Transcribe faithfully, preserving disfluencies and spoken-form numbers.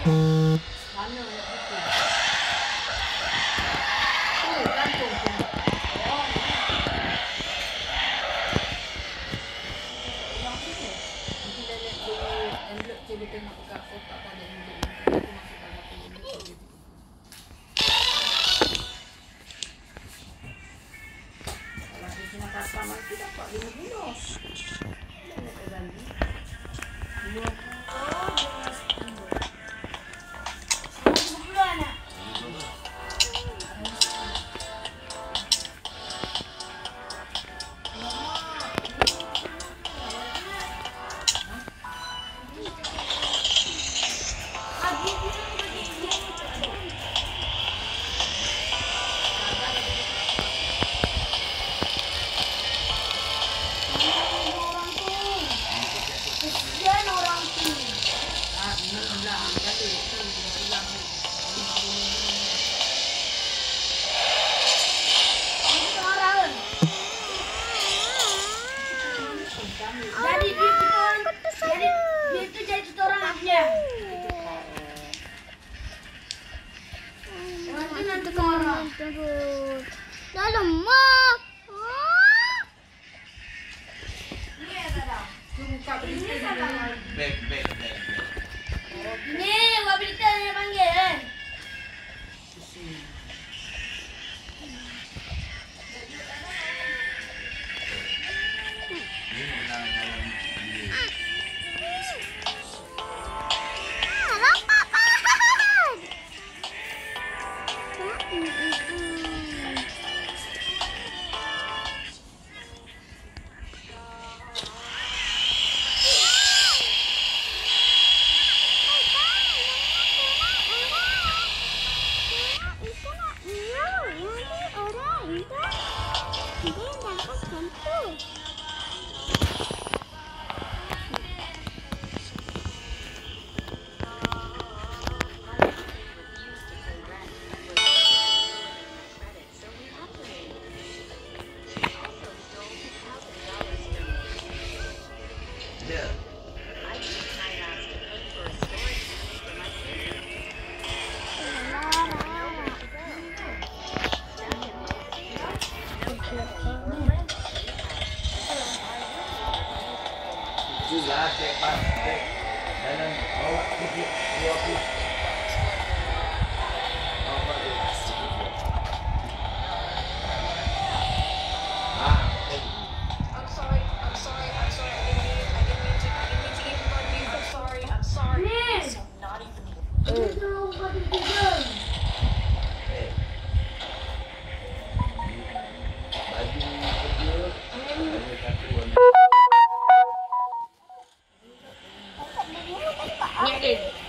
Mana nak gitu? Oh, gantung tu. Oh. Yang tu ke? Nanti dah lihat dia envelope tu dia tengok kat kotak tadi envelope tu masukkan apa envelope tu. Kalau dia kena pasang nanti dapat lima puluh. Dah nak ganti. Dua jadi dia kita orang jadi dia tu jadi kita orang akhirnya. Nanti nanti orang terus. Dah lemak. Ni ada dah. Buka berita dah. Back back back. Ni buat berita dia panggil. Sudah cek pas cek dalam bawa tiga dua puluh. I'm sorry, I'm sorry, I'm sorry. I didn't mean, I didn't mean to, I didn't mean to inform you. I'm sorry, I'm sorry. Yes. I'm not even. Baju kerja. Ni.